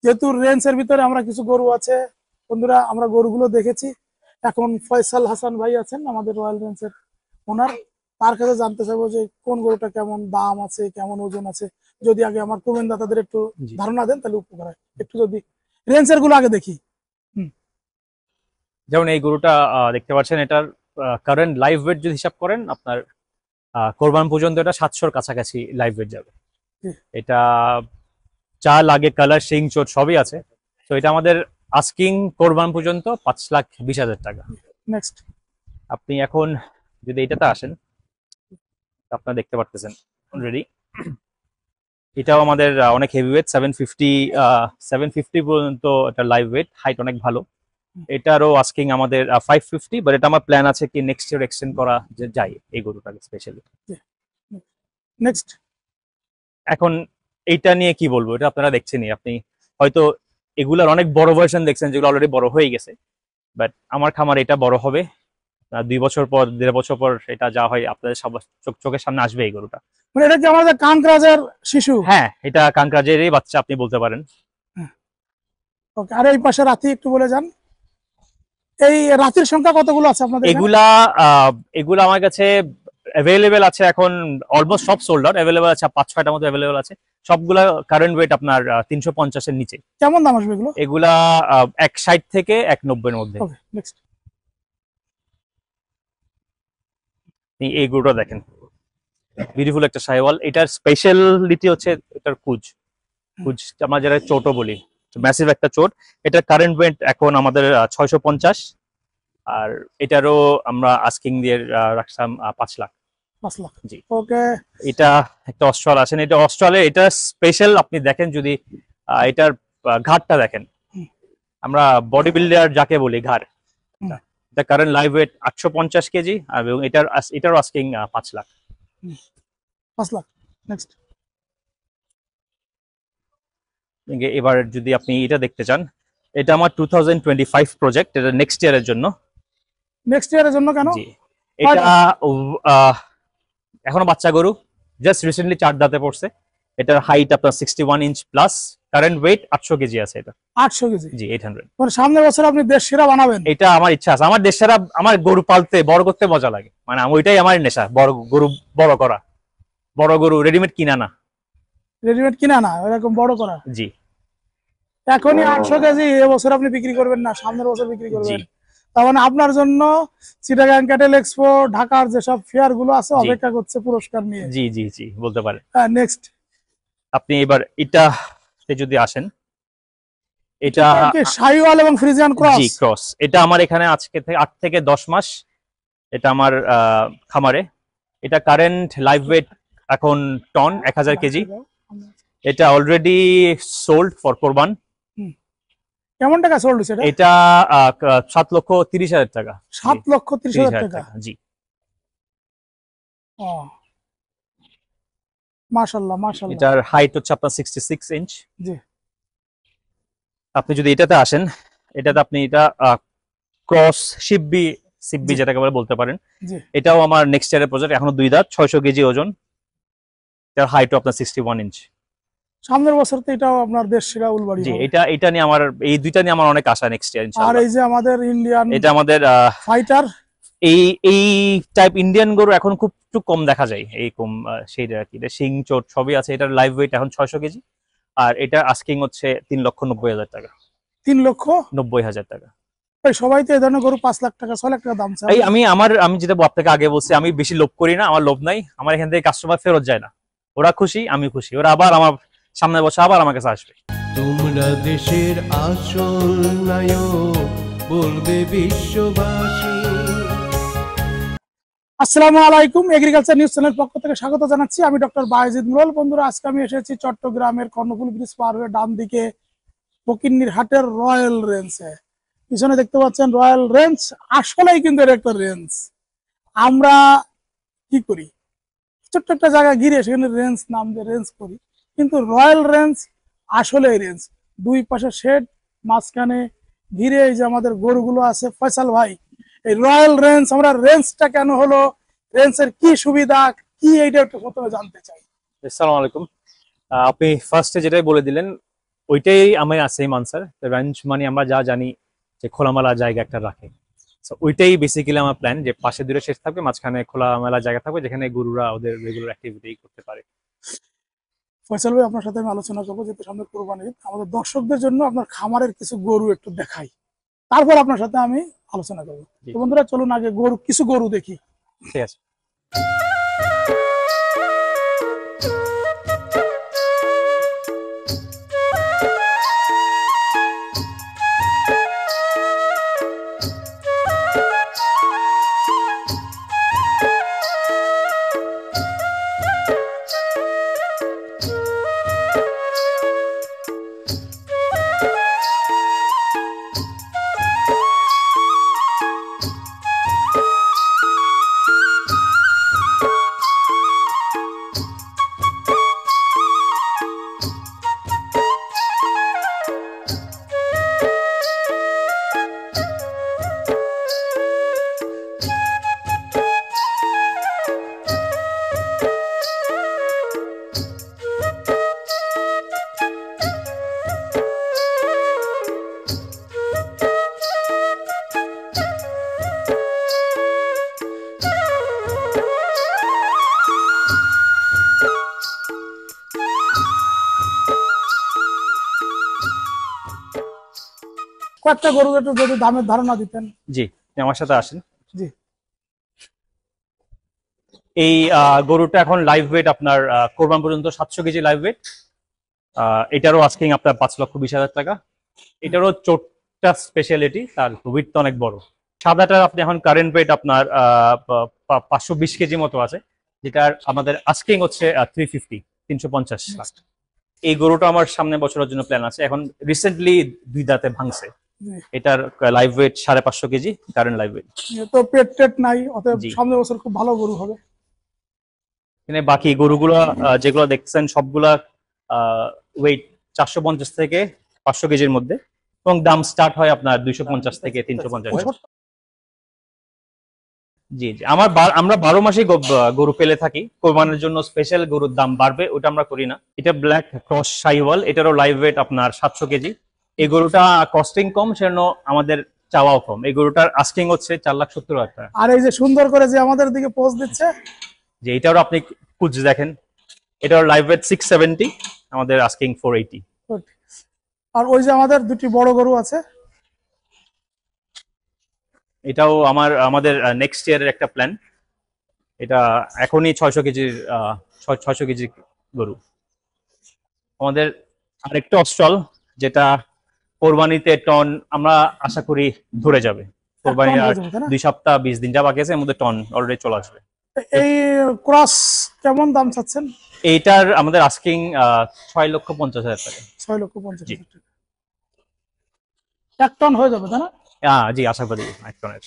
যেহেতু রেঞ্জের ভিতরে আমরা কিছু গরু আছে বন্ধুরা, আমরা গরুগুলো দেখেছি। এখন ফয়সাল হাসান ভাই আছেন আমাদের রয়্যাল রেঞ্জের ওনার, তার কাছে জানতে চাইবো যে কোন গরুটা কেমন দাম আছে, কেমন ওজন আছে। যদি আগে আমার কমেন্ট দাতাদের একটু ধারণা দেন তাহলে উপকার হয়। একটু যদি রেঞ্জের গুলো আগে দেখি। যেমন এই গরুটা দেখতে পাচ্ছেন, এটার কারেন্ট লাইভ ওয়েট যদি হিসাব করেন আপনার কোরবান পর্যন্ত এটা 700-র কাছাকাছি লাইভ ওয়েট যাবে। এটা চাল আগে কালার শিং চোট সবই আছে। তো এটা আমাদের আস্কিং কোরবান পর্যন্ত 5,20,000 টাকা। নেক্সট আপনি এখন যদি এটাতে আসেন, আপনারা দেখতে পারতেছেন অলরেডি এটাও আমাদের অনেক হেভি ওয়েট, 750 পর্যন্ত এটা লাইভ ওয়েট, হাইট অনেক ভালো। এটারও আস্কিং আমাদের 550, বাট এটা আমার প্ল্যান আছে কি নেক্সট ইয়ার এক্সটেন্ড করা যায় এই গরুটাকে স্পেশালি। নেক্সট এখন এইটা নিয়ে কি বলবো, এটা আপনারা দেখছেনই, আপনি হয়তো এগুলার অনেক বড় ভার্সন দেখছেন যেগুলো অলরেডি বড় হয়ে গেছে, বাট আমার খামার এটা বড় হবে 2 বছর পর 1.5 বছর পর, এটা যা হয় আপনাদের সব চোখের সামনে আসবে এই গরুটা। মানে এটা কি আমাদের কাঙ্করাজের শিশু? হ্যাঁ, এটা কাঙ্করাজেরই বাচ্চা আপনি বলতে পারেন। ওকে, আর এই পাশে রাতি একটু বলে যান, এই রাতির সংখ্যা কতগুলো আছে আপনাদের? এগুলা আমার কাছে অ্যাভেলেবেল আছে এখন, অলমোস্ট সব সোল্ড আউট। অ্যাভেলেবেল আছে 5-6টার মতো অ্যাভেলেবেল আছে। সবগুলা কারেন্ট ওয়েট আপনার 350-এর নিচে। কেমন দাম আসবে এগুলো? এগুলা 160 থেকে 190-এর মধ্যে। ওকে, নেক্সট এই গরুটা দেখেন, বিউটিফুল একটা শাহিওয়াল। এটার স্পেশালিটি হচ্ছে এটার কুজ আমরা যেটা চোটও বলি, ম্যাসিভ একটা চোট। এটার কারেন্ট ওয়েট এখন আমাদের 650, আর এটারও আমরা আস্কিং দিয়ে রাখলাম 5 লাখ। জি, ওকে। এটা একটা অস্ট্রাল আছেন, এটা অস্ট্রালের, এটা স্পেশাল। আপনি দেখেন যদি এটার ঘাড়টা দেখেন, আমরা বডি বিল্ডার যাকে বলি ঘাড়, এটা কারেন্ট লাইভ ওয়েট 850 কেজি, এবং এটারও আস্কিং 5 লাখ। 5 লাখ। নেক্সট এবার যদি আপনি এটা দেখতে চান, এটা আমার 2025 প্রজেক্ট, এটা নেক্সট ইয়ারের জন্য। নেক্সট ইয়ারের জন্য কেন? জি, এটা এখনো বাচ্চা গরু, জাস্ট রিসেন্টলি 4 দাঁতে পড়ছে। এটার হাইট আপনার 61 inch plus, current weight 800 KG আছে। এটা 800 কেজি? জি, 800। মানে সামনের বছর আপনি দেশ সেরা বানাবেন? এটা আমার ইচ্ছা আছে। আমার দেশ সেরা, আমার গরু পালতে বড় করতে মজা লাগে, মানে ওইটাই আমার নেশা, বড় গরু বড় করা। বড় গরু রেডিমেড কিনা না, রেডিমেড কিনা না, এরকম বড় করা। জি, এখনই 800 কেজি এবছর আপনি বিক্রি করবেন না, সামনের বছর বিক্রি করবেন। তার মানে আপনার জন্য চিটাগাং ক্যাটেল এক্সপো, ঢাকার যেসব ফেয়ার গুলো আছে অপেক্ষা করছে পুরস্কার নিয়ে। জি জি জি, বলতে পারেন। নেক্সট আপনি এবার এটাতে যদি আসেন, এটা শাহিওয়াল এবং ফ্রিজিয়ান ক্রস। জি, ক্রস। এটা আমার এখানে আজকে থেকে 8 থেকে 10 মাস এটা আমার খামারে। এটা কারেন্ট লাইভ ওয়েট এখন টন 1000 কেজি। এটা অলরেডি সোল্ড ফর কোরবান। কেমন টাকা সোল্ড হয়েছে এটা? 7,30,000 টাকা। 7,30,000 টাকা? জি। মাশাআল্লাহ মাশাআল্লাহ। এটার হাইট হচ্ছে আপনার 66 ইঞ্চ। জি। আপনি যদি এটাতে আসেন, এটাতে আপনি এটা ক্রস সিব্বি যেটাকে বলতে পারেন। এটাও আমার নেক্সট ইয়ারের প্রজেক্ট, এখনো 2 দাঁত, 600 কেজি ওজন। এটার হাইটও আপনার 61 ইঞ্চ। সামনের বছর তো এটাও আপনার দেশ সেরা উলবাড়ি হবে। জি, এটা নিয়ে আমার, এই দুইটা নিয়ে আমার অনেক আশা নেক্সট ইয়ার ইনশাআল্লাহ। আর এই যে আমাদের ইন্ডিয়ান, এটা আমাদের ফাইটার, এই টাইপ ইন্ডিয়ান গরু এখন খুব কম দেখা যায়। এই কম সেই আর কি, শিং চোট সবই আছে। এটার লাইভ ওয়েট এখন 600 কেজি, আর এটা আস্কিং হচ্ছে 3,90,000 টাকা। 3,90,000 টাকা। সবাই তো এই ধরনের গরু 5 লাখ টাকা 6 লাখ টাকা দাম চায়। আমি যেটা আপনাকে আগে বলছি, আমি বেশি লোভ করি না, আমার লোভ নাই। আমার এখান থেকে কাস্টমার ফেরত যায় না, ওরা খুশি, আমি খুশি, ওরা আবার আমার সামনের বছর আবার আমার কাছে আসবে। তোমরা দেশের আসল নায়ক, বলবে বিশ্ববাসী। আসসালামু আলাইকুম, এগ্রিকালচার নিউজ চ্যানেলের পক্ষ থেকে স্বাগত জানাচ্ছি। আমি ডক্টর বায়েজিদ নুরুল। বন্ধুরা, আজকে আমি এসেছি চট্টগ্রামের কর্ণফুলী ব্রিজ পার হয়ে ডান দিকে ফকিন্নির হাটের রয়্যাল রেঞ্জে। পিছনে দেখতে পাচ্ছেন রয়্যাল রেঞ্জ, আসলেই কিন্তু এর একটা রেঞ্জ। আমরা কি করি, ছোট্ট একটা জায়গা ঘিরে সেখানে রেঞ্জ নাম দিয়ে রেঞ্জ করি, কিন্তু রয়্যাল রেঞ্জ আসলে রেঞ্জ। দুই পাশে শেড, মাঝখানে ঘিরে এই যে আমাদের গরুগুলো আছে। ফয়সাল ভাই, এই রয়্যাল রেঞ্জ, আমরা রেঞ্জটা কেন হলো, রেঞ্জের কি সুবিধা কি, এইটা একটু প্রথমে জানতে চাই। আসসালামু আলাইকুম। আপনি ফার্স্টে যেটাই বলে দিলেন, ওইটাই আমি সেম আনসার। রেঞ্জ মানে আমরা যা জানি যে খোলামেলা জায়গা একটা রাখে, তো ওইটাই বেসিক্যালি আমার প্ল্যান, যে পাশে দূরে শেষ থাকবে, মাঝখানে খোলামেলা জায়গা থাকবে যেখানে গরুরা ওদের রেগুলার অ্যাক্টিভিটি করতে পারে। ফয়সাল ভাই, আপনার সাথে আমি আলোচনা করবো যেহেতু সামনে কোরবানি ঈদ, আমাদের দর্শকদের জন্য আপনার খামারের কিছু গরু একটু দেখাই, তারপর আপনার সাথে আমি আলোচনা করবো। জি। তো বন্ধুরা চলুন আগে কিছু গরু দেখি। ঠিক আছে। কয়েকটা গরু একটু যদি দামের ধারণা দিতেন। জি, আপনি আমার সাথে আসেন। জি। এই গরুটা এখন লাইভ ওয়েট আপনার কোরবান পর্যন্ত 700 কেজি লাইভ ওয়েট। এটারও আস্কিং আপনার 5,20,000 টাকা। এটারও চোটটা স্পেশালিটি, তার উইথটা অনেক বড়। সাদাটার আপনি এখন কারেন্ট ওয়েট আপনার 520 কেজি মতো আছে, যেটার আমাদের আস্কিং হচ্ছে 350 লাস্ট। এই গরুটা আমার সামনে বছরের জন্য প্ল্যান আছে। এখন রিসেন্টলি 2 দাঁতে ভাঙছে। জি। এটার live weight 550 KG current live weight. তো পেট টেট নাই, অতএব জি। সামনের বছর খুব ভালো গরু হবে। এখানে বাকি গরুগুলো যেগুলো দেখছেন সবগুলা ওয়েট 450 থেকে 500 কেজির মধ্যে, এবং দাম স্টার্ট হয় আপনার 250 থেকে 350। জি জি, আমরা 12 মাসেই গরু পেলে থাকি। কোরবানির জন্য স্পেশাল গরুর দাম বাড়বে ওটা আমরা করি না। এটা ব্ল্যাক ক্রস শাইওয়াল, এটারও লাইভ ওয়েট আপনার 700 কেজি। এই গরুটা কস্টিং কম, সেজন্য আমাদের চাওয়াও কম। এই গরুটার আস্কিং হচ্ছে 4,70,000 টাকা। আর এই যে সুন্দর করে যে আমাদের দিকে পোজ দিচ্ছে, যে এটারও আপনি কুচ দেখেন, এটার লাইভ ওয়েট 670, আমাদের আস্কিং 480। আর ওই যে আমাদের দুটি বড় গরু আছে, এটাও আমাদের নেক্সট ইয়ারের একটা প্ল্যান। এটা এখনই 600 কেজির 600 কেজি গরু। আমাদের আরেকটা অস্ট্রাল, যেটা কোরবানিতে টন আমরা আশা করি ধরে যাবে। কোরবানি টন আর হয়ে যাবে, তাই না? 2 সপ্তাহ 20 দিন যা বাকি আছে, এর মধ্যে টন অলরেডি চলে আসবে। এই ক্রস কেমন দাম চাচ্ছেন? এইটার আমাদের আস্কিং 6,50,000 টাকা। 6,50,000 টাকা। 1 টন হয়ে যাবে, তাই না? জি, আশা করি 1 টনের।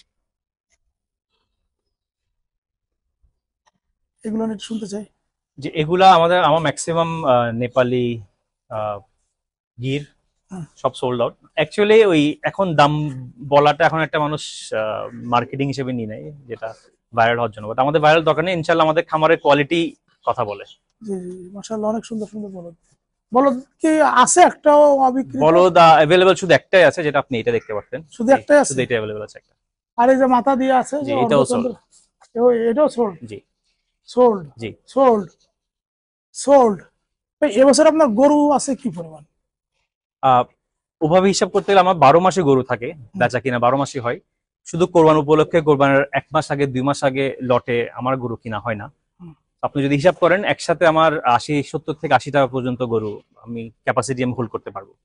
এগুলো নিয়ে একটু শুনতে চাই। যে এগুলা আমার ম্যাক্সিমাম নেপালি গির সব সোল্ড আউট। অ্যাকচুয়ালি ওই এখন দাম বলাটা এখন একটা মানুষ মার্কেটিং হিসেবে নিয়ে নেয়, যেটা ভাইরাল হওয়ার জন্য। বাট আমাদের ভাইরাল দরকার নেই, ইনশাল্লাহ আমাদের খামারের কোয়ালিটি কথা বলে। জি জি, মাশাআল্লাহ, অনেক সুন্দর সুন্দর বলদ। বলদ কি আছে একটাও অবিকৃত? বলদ অ্যাভেলেবল শুধু একটাই আছে, যেটা আপনি এটা দেখতে পাচ্ছেন। শুধু একটাই আছে? শুধু এটা অ্যাভেলেবল আছে একটা। আর এই যে মাথা দিয়ে আছে, জি, যে এটাও অর্ধচন্দ্র, এটাও সোল্ড? জি সোল্ড, জি। Sold, sold. এবছর আপনার গরু আছে কি পরিমাণ? ওভাবে হিসাব করতে গেলে আমার 12 মাসে গরু থাকে, বেচা কিনা 12 মাসই হয়। শুধু কোরবান উপলক্ষে, কোরবানের 1 মাস আগে 2 মাস আগে লটে আমার গরু কিনা হয় না। আপনি যদি হিসাব করেন একসাথে আমার 70 থেকে 80 টাকা পর্যন্ত গরু আমি ক্যাপাসিটি আমি হোল্ড করতে পারবো।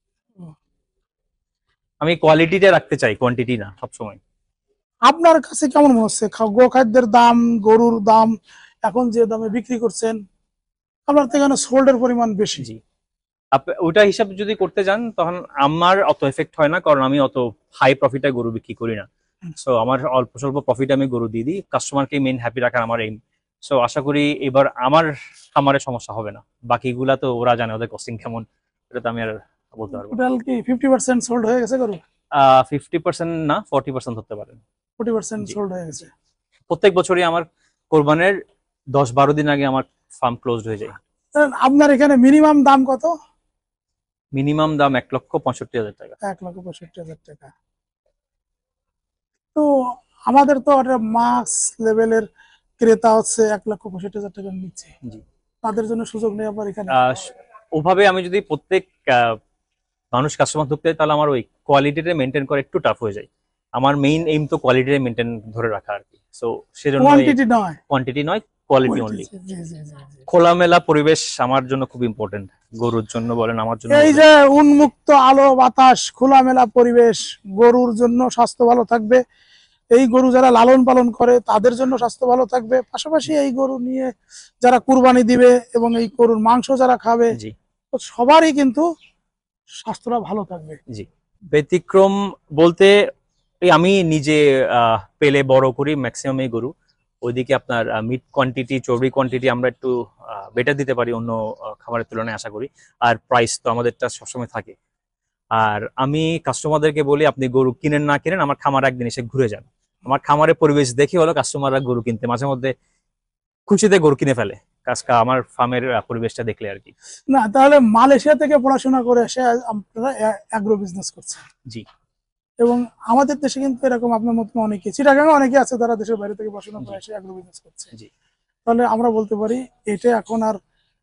আমি কোয়ালিটিটা রাখতে চাই, কোয়ান্টিটি না সবসময়। আপনার কাছে কেমন মনে হচ্ছে গোখাদ্যের দাম, গরুর দাম এখন যে দামে বিক্রি করছেন, আপনার তো এখানে সোল্ডের পরিমাণ বেশি। জি, ওটা হিসাব যদি করতে যান তখন আমার অত এফেক্ট হয় না, কারণ আমি অত হাই প্রফিটে গরু বিক্রি করি না। সো আমার অল্প স্বল্প প্রফিটে আমি গরু দিয়ে দিই, কাস্টমারকে মেইন হ্যাপি রাখার আমার এইম। সো আশা করি এবার আমার খামারের সমস্যা হবে না। বাকিগুলা তো ওরা জানে ওদের কস্টিং কেমন, এটা তো আমি আর বলতে পারবো না। টোটাল কি 50% সোল্ড হয়ে গেছে গরু? 50% না, 40% ধরতে পারেন। 40% জি। সোল্ড হয়ে গেছে। প্রত্যেক বছরই আমার কোরবানের 10-12 দিন আগে আমার ফার্ম ক্লোজড হয়ে যায়। আপনার এখানে মিনিমাম দাম কত? মিনিমাম দাম 1,65,000 টাকা। 1,65,000 টাকা। তো আমাদের তো মাস লেভেলের ক্রেতা হচ্ছে 1,65,000 টাকার নিচে, জি। তাদের জন্য সুযোগ নেই আবার এখানে। ওভাবে আমি যদি প্রত্যেক মানুষ কাস্টমার ধরতে চাই, তাহলে আমার ওই কোয়ালিটিটা মেনটেন করা একটু টাফ হয়ে যায়। আমার মেইন এইম তো কোয়ালিটিটা মেনটেন ধরে রাখা আর কি। সো সেজন্য কোয়ান্টিটি নয়, কোয়ালিটি অনলি। খোলামেলা পরিবেশ আমার জন্য খুব ইম্পর্টেন্ট, গরুর জন্য বলেন, আমার জন্য। এই যে উন্মুক্ত আলো বাতাস, খোলামেলা পরিবেশ, গরুর জন্য স্বাস্থ্য ভালো থাকবে, এই গরু যারা লালন পালন করে তাদের জন্য স্বাস্থ্য ভালো থাকবে, পাশাপাশি এই গরু নিয়ে যারা কুরবানি দিবে এবং এই গরুর মাংস যারা খাবে, জি, সবারই কিন্তু স্বাস্থ্যটা ভালো থাকবে। জি। ব্যতিক্রম বলতে আমি নিজে পেলে বড় করি ম্যাক্সিমাম এই গরু, ওইদিকে আপনার মিট কোয়ান্টিটি, চর্বি কোয়ান্টিটি আমরা একটু বেটার দিতে পারি অন্য খাবারের তুলনায় আশা করি। আর প্রাইস তো আমাদেরটা সবসময় থাকে। আর আমি কাস্টমারদেরকে বলি, আপনি গরু কিনেন না কিনেন, আমার খামার একদিন এসে ঘুরে যান। আমার খামারের পরিবেশ দেখে হলো কাস্টমাররা গরু কিনতে মাঝে মধ্যে খুশিতে গরু কিনে ফেলে, আমার ফার্মের পরিবেশটা দেখলে আর কি। না, তাহলে মালয়েশিয়া থেকে পড়াশোনা করে এসে আপনারা অ্যাগ্রো বিজনেস করছেন। জি। এবং আমাদের দেশে কিন্তু এরকম আপনার মতন অনেকে, চিটাগাঙে অনেকে আছে যারা দেশের বাইরে থেকে পড়াশোনা করে এসে অ্যাগ্রো বিজনেস করছে। জি। তাহলে আমরা বলতে পারি এটা এখন আর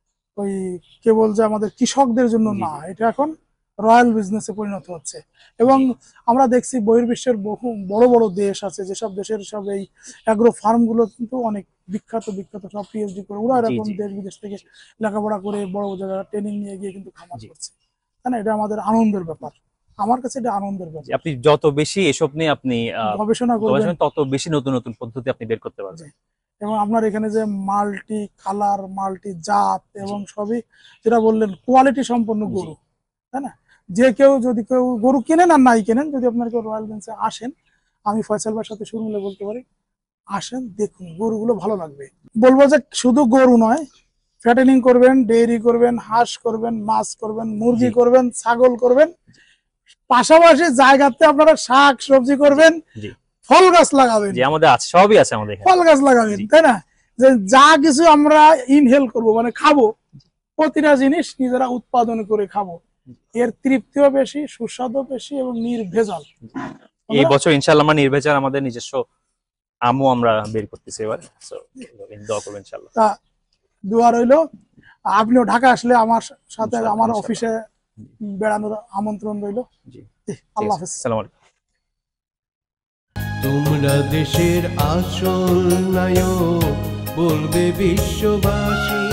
ওই কেবল যে আমাদের কৃষকদের জন্য না, এটা এখন রয়্যাল বিজনেসে পরিণত হচ্ছে। এবং আমরা দেখছি বহির্বিশ্বের বহু বড় বড় দেশ আছে, যেসব দেশের সব এই অ্যাগ্রো ফার্ম গুলো কিন্তু অনেক বিখ্যাত সব পিএইচডি করে, ওরা এরকম দেশ বিদেশ থেকে লেখাপড়া করে বড় জায়গায় ট্রেনিং নিয়ে গিয়ে কিন্তু খামার করছে। তাই না? এটা আমাদের আনন্দের ব্যাপার, আমার কাছে এটা আনন্দের ব্যাপার। আপনি যত বেশি এসব নিয়ে আপনি গবেষণা করবেন, তত বেশি নতুন নতুন পদ্ধতি আপনি বের করতে পারবেন। এবং আপনার এখানে যে মাল্টি কালার, মাল্টি জাত এবং সবই যেটা বললেন কোয়ালিটি সম্পন্ন গরু, তাই না? যে কেউ যদি কেউ গরু কেনেন আর নাই কেনেন, যদি আপনার কেউ রয়্যাল বেঞ্চে আসেন, আমি ফয়সাল ভাইয়ের সাথে শুরু হলে বলতে পারি, আসেন দেখুন, গরুগুলো ভালো লাগবে। বলবো যে শুধু গরু নয়, ফ্যাটেনিং করবেন, ডেইরি করবেন, হাঁস করবেন, মাছ করবেন, মুরগি করবেন, ছাগল করবেন, পাশাপাশি জায়গাতে আপনারা শাক সবজি করবেন, ফল গাছ লাগাবেন। আমাদের আছে, সবই আছে আমাদের, ফল গাছ লাগাবেন, তাই না? যে যা কিছু আমরা ইনহেল করব, মানে খাবো, প্রতিটা জিনিস নিজেরা উৎপাদন করে খাবো, এর তৃপ্তিও বেশি, সুস্বাদও বেশি এবং নির্ভেজাল। এই বছর ইনশাআল্লাহ আমরা নির্ভেজাল আমাদের নিজস্ব আমও আমরা বের করতেছি এবার, সো দোয়া করবেন ইনশাআল্লাহ। তা দোয়া রইলো। আপনিও ঢাকা আসলে আমার সাথে আমার অফিসে বেড়ানোর আমন্ত্রণ রইলো। জি, আল্লাহ হাফেজ। আসসালামু আলাইকুম। তোমরা দেশের আসল নায়ক, বলবে বিশ্ববাসী।